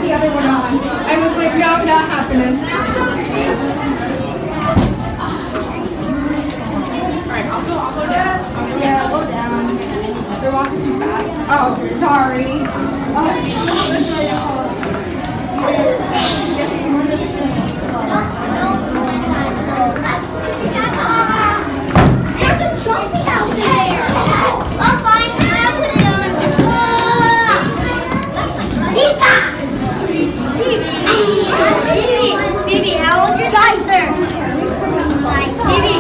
the other one on. I was like, no, not happening. Alright, I'll go down. Yeah, go down. They're walking too fast. Oh, sorry. There's a jumping house in there. I'll find it. I'll put it on. Phoebe, how old is your sister? Phoebe.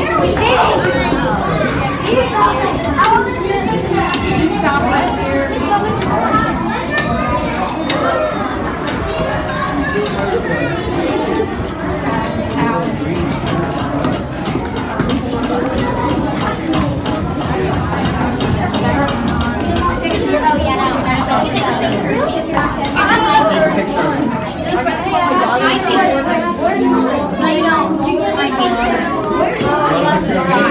Stop right here.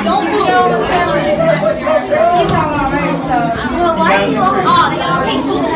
He's on already, so. Well, why are you on? Oh, no.